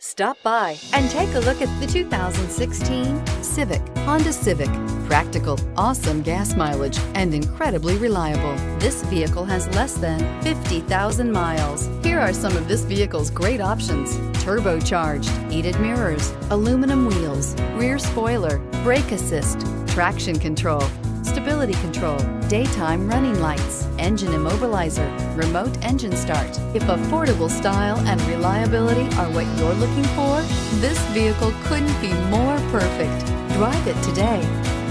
Stop by and take a look at the 2016 Civic, Honda Civic. Practical, awesome gas mileage, and incredibly reliable. This vehicle has less than 50,000 miles. Here are some of this vehicle's great options: turbocharged, heated mirrors, aluminum wheels, rear spoiler, brake assist, traction control, stability control, daytime running lights, engine immobilizer, remote engine start. If affordable style and reliability are what you're looking for, this vehicle couldn't be more perfect. Drive it today.